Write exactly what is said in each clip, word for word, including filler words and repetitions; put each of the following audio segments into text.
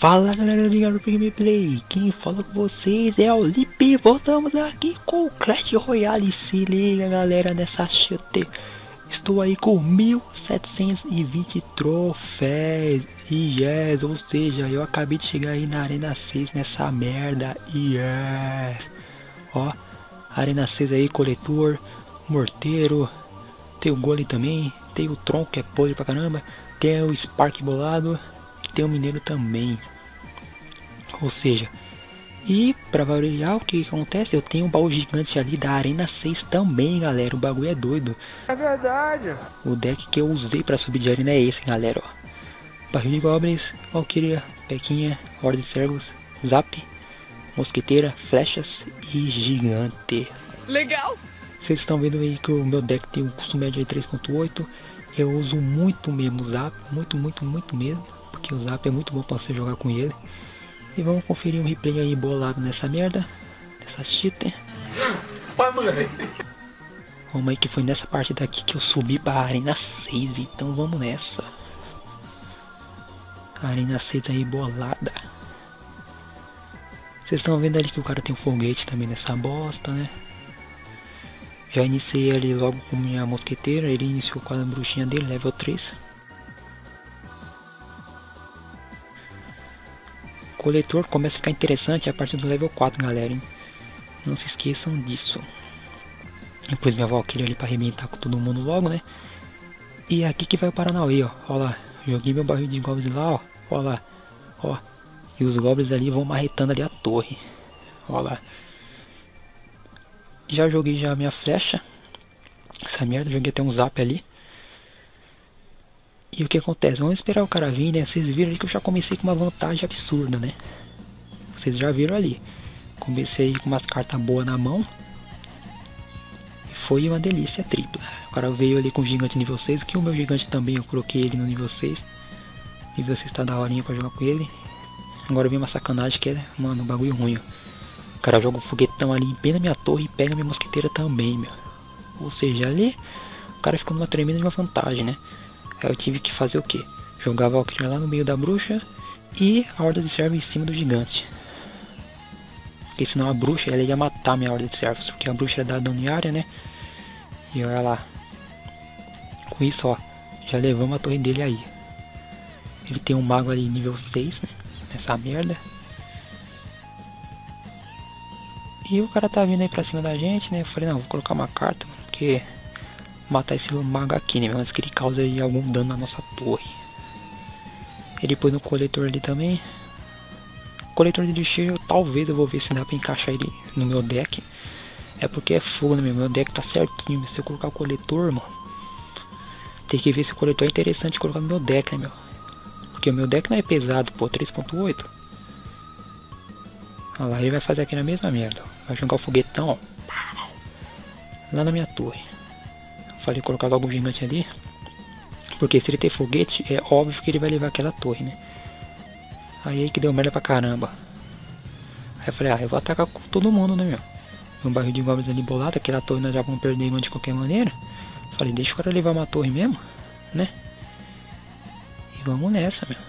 Fala galera ligado pro Gameplay, quem fala com vocês é o Lipe. Voltamos aqui com o Clash Royale. Se liga galera nessa chute. Estou aí com mil setecentos e vinte troféus e yes, ou seja, eu acabei de chegar aí na Arena seis nessa merda e yes. Ó, Arena seis aí, coletor, morteiro, tem o golem também, tem o tronco que é podre pra caramba, tem o Spark bolado e tem o mineiro também. Ou seja, e pra variar o que acontece, eu tenho um baú gigante ali da Arena seis também, galera. O bagulho é doido. É verdade. O deck que eu usei pra subir de arena é esse, galera, ó. Barril de goblins, Valkyria, Pequinha, Horda de Servos, Zap, Mosqueteira, Flechas e Gigante. Legal. Vocês estão vendo aí que o meu deck tem um custo médio de três ponto oito. Eu uso muito mesmo o Zap, muito, muito, muito mesmo. Porque o Zap é muito bom pra você jogar com ele. E vamos conferir um replay aí bolado nessa merda, nessa cheater. Vamos aí que foi nessa parte daqui que eu subi pra Arena seis, então vamos nessa. Arena seis aí bolada. Vocês estão vendo ali que o cara tem um foguete também nessa bosta, né? Já iniciei ali logo com minha mosqueteira, ele iniciou com a bruxinha dele, level três. Coletor começa a ficar interessante a partir do level quatro, galera, hein? Não se esqueçam disso. Depois minha Valkyria ali pra arrebentar com todo mundo logo, né? E aqui que vai o Paranauê, ó. Ó lá, joguei meu barril de goblins lá, ó. Ó lá, ó. E os goblins ali vão marretando ali a torre. Ó lá. Já joguei já a minha flecha. Essa merda, joguei até um zap ali. E o que acontece? Vamos esperar o cara vir, né? Vocês viram aí que eu já comecei com uma vantagem absurda, né? Vocês já viram ali. Comecei com umas cartas boas na mão. E foi uma delícia tripla. O cara veio ali com o gigante nível seis. Que o meu gigante também, eu coloquei ele no nível seis. Nível seis tá da horinha pra jogar com ele. Agora vem uma sacanagem que é, mano, um bagulho ruim, ó. O cara joga um foguetão ali bem na minha torre e pega minha mosqueteira também, meu. Ou seja, ali o cara ficou numa tremenda de uma vantagem, né? Aí eu tive que fazer o que? Jogar a Valkyria lá no meio da bruxa e a Horda de Servos em cima do gigante. Porque senão a bruxa ela ia matar minha Horda de Servos, porque a bruxa ia dar dano em área, né? E olha lá. Com isso, ó, já levamos a torre dele aí. Ele tem um mago ali nível seis, né? Nessa merda. E o cara tá vindo aí pra cima da gente, né? Eu falei, não, vou colocar uma carta, porque matar esse mago aqui, né? Antes que ele cause aí algum dano na nossa torre. Ele pôs no coletor ali também. Coletor de lixeiro, talvez eu vou ver se dá pra encaixar ele no meu deck. É porque é fogo, né, meu? Meu deck tá certinho. Se eu colocar o coletor, mano, tem que ver se o coletor é interessante colocar no meu deck, né, meu? Porque o meu deck não é pesado, pô, três ponto oito. Olha lá, ele vai fazer aqui na mesma merda. Vai jogar o foguetão, ó, lá na minha torre. Falei colocar logo o gigante ali, porque se ele ter foguete, é óbvio que ele vai levar aquela torre, né? Aí que deu merda pra caramba. Aí eu falei, ah, eu vou atacar com todo mundo, né, meu? Um barril de goblins ali bolado, aquela torre nós já vamos perder de qualquer maneira. Falei, deixa o cara levar uma torre mesmo, né? E vamos nessa, meu.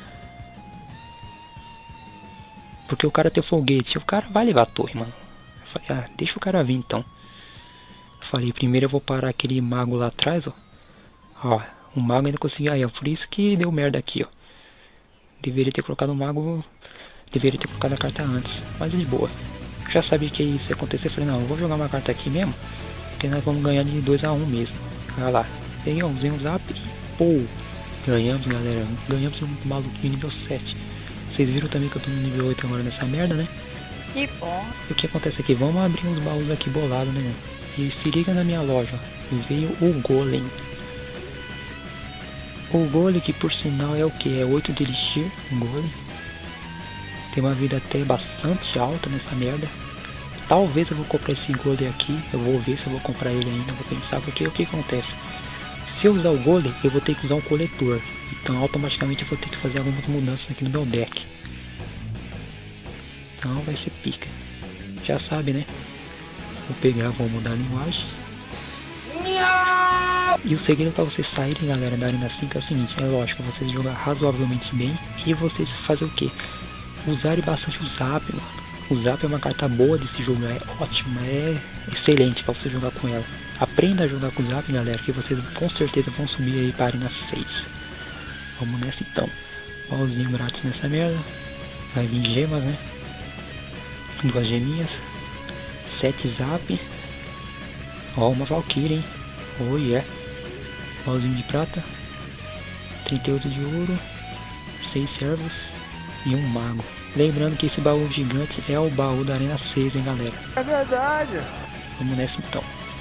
Porque o cara tem foguete, o cara vai levar a torre, mano. Eu falei, ah, deixa o cara vir então. Falei, primeiro eu vou parar aquele mago lá atrás, ó. Ó, o mago ainda conseguiu aí, ó. Por isso que deu merda aqui, ó. Deveria ter colocado o mago. Deveria ter colocado a carta antes. Mas de boa. Já sabia que isso ia acontecer. Falei, não, eu vou jogar uma carta aqui mesmo. Porque nós vamos ganhar de dois a um mesmo. Olha lá. Peguei um zen, um zap e pô. Ganhamos, galera. Ganhamos um maluquinho nível sete. Vocês viram também que eu tô no nível oito agora nessa merda, né? Que bom. O que acontece aqui? Vamos abrir uns baús aqui bolados, né? E se liga na minha loja, veio o golem. O golem que por sinal é o que? É oito de elixir, um golem. Tem uma vida até bastante alta nessa merda. Talvez eu vou comprar esse golem aqui, eu vou ver se eu vou comprar ele ainda, vou pensar, porque o que acontece? Se eu usar o golem, eu vou ter que usar um coletor. Então automaticamente eu vou ter que fazer algumas mudanças aqui no meu deck. Então vai ser pica. Já sabe, né? Vou pegar, vou mudar a linguagem. E o segredo para vocês saírem, galera, da Arena cinco é o seguinte, é lógico, vocês jogar razoavelmente bem e vocês fazer o que? usarem bastante o Zap, mano. O Zap é uma carta boa desse jogo, é ótima, é excelente para você jogar com ela. Aprenda a jogar com o Zap, galera, que vocês com certeza vão subir aí para a Arena seis. Vamos nessa então. Pauzinho grátis nessa merda. Vai vir gemas, né? Duas geminhas. Sete Zap. Ó, uma Valkyrie, hein? Oh, yeah. Pauzinho de prata. trinta e oito de ouro. Seis servos. E um mago. Lembrando que esse baú gigante é o baú da Arena seis, hein, galera? É verdade. Vamos nessa então.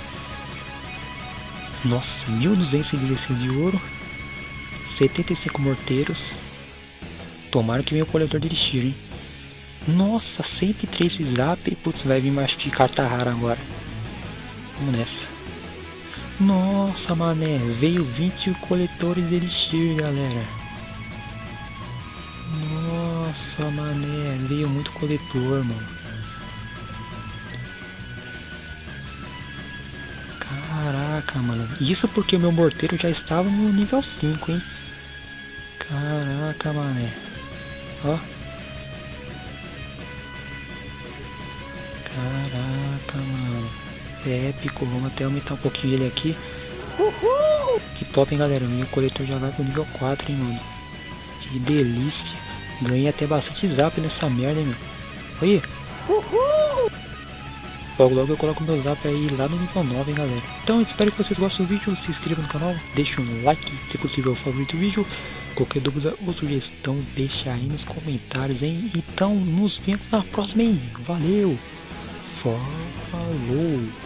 Nossa, mil duzentos e dezesseis de ouro. setenta e cinco morteiros. Tomara que venha o coletor de elixir, hein? Nossa, cento e três Zap. Putz, vai vir mais de carta rara agora. Vamos nessa. Nossa, mané, veio vinte coletores de elixir, galera. Nossa, mané, veio muito coletor, mano. Caraca, mano. Isso porque o meu morteiro já estava no nível cinco, hein. Caraca, mané. Ó. Caraca, mano. É épico. Vamos até aumentar um pouquinho ele aqui. Uhul! Que top, hein, galera. O meu coletor já vai pro nível quatro, hein, mano. Que delícia. Ganhei até bastante Zap nessa merda, hein, meu. Olha. Uhul! Logo, logo eu coloco meu Zap aí lá no nível nove, hein, galera. Então, espero que vocês gostem do vídeo. Se inscrevam no canal. Deixe um like, se possível, o favorito do vídeo. Qualquer dúvida ou sugestão, deixa aí nos comentários, hein. Então, nos vemos na próxima, hein. Valeu! Falou!